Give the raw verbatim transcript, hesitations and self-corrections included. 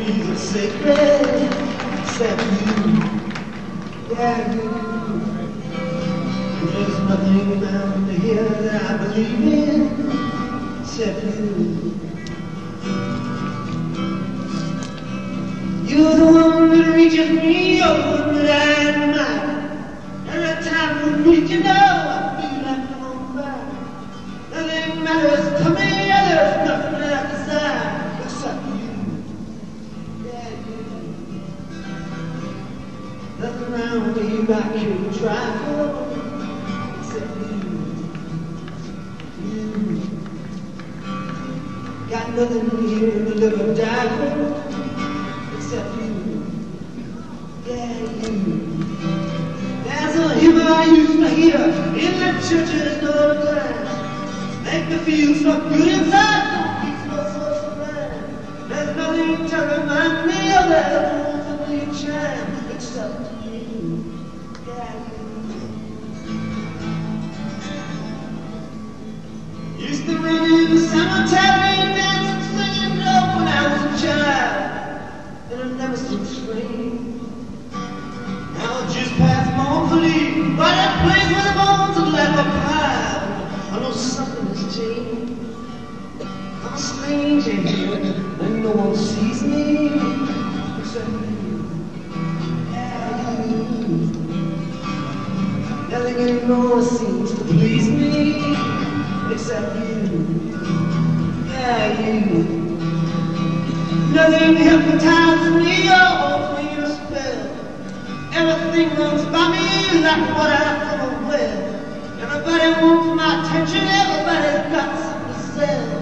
memories are sacred, except you, yeah, you. There's nothing around here that I believe in, except you. You're the one that reaches me, you're the one that I admire. Every time we meet, you know I feel like I'm on fire. Nothing matters to me, there's nothing that I desire except you. Yeah, you. Nothing around me I can try for except you. You. Got nothing here to live or die for except you. Yeah, you. There's a hymn I used to hear in the churches all the time. Make me feel so good inside, don't keep no soul around. There's nothing to remind me of that old familiar chime except you. Yeah, you. Used to run in the cemetery, dancing, singing love when I was a child, and I never seen spring. Now I just passed mournfully by that place where the bones are left a pile. I know something has changed. I'm a stranger here, and no one sees me except you. Yeah, you. Nothing anymore seems to please me except you. Yeah, you. Nothing hypnotizes me or clean a spell. Everything runs by me like water from a well. Everybody wants my attention, everybody's got something to sell.